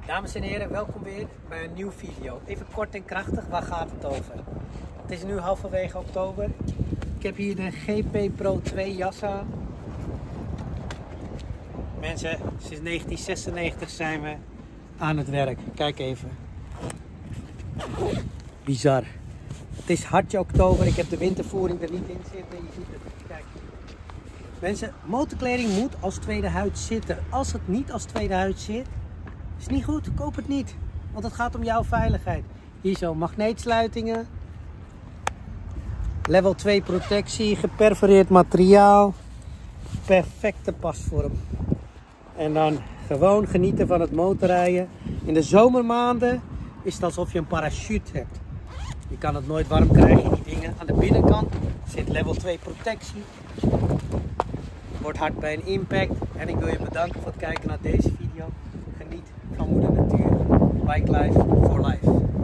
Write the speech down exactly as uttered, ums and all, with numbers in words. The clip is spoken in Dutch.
Dames en heren, welkom weer bij een nieuwe video. Even kort en krachtig, waar gaat het over? Het is nu halverwege oktober. Ik heb hier de G P Pro twee jas aan. Mensen, sinds negentien zesennegentig zijn we aan het werk. Kijk even. Bizar. Het is hartje oktober, ik heb de wintervoering er niet in zitten. Je ziet het, kijk. Mensen, motorkleding moet als tweede huid zitten. Als het niet als tweede huid zit, is niet goed, koop het niet. Want het gaat om jouw veiligheid. Hier zo, magneetsluitingen. Level twee protectie, geperforeerd materiaal. Perfecte pasvorm. En dan gewoon genieten van het motorrijden. In de zomermaanden is het alsof je een parachute hebt. Je kan het nooit warm krijgen, die dingen. Aan de binnenkant zit level twee protectie. Wordt hard bij een impact. En ik wil je bedanken voor het kijken naar deze video. Geniet van moeder natuur. Bike life for life.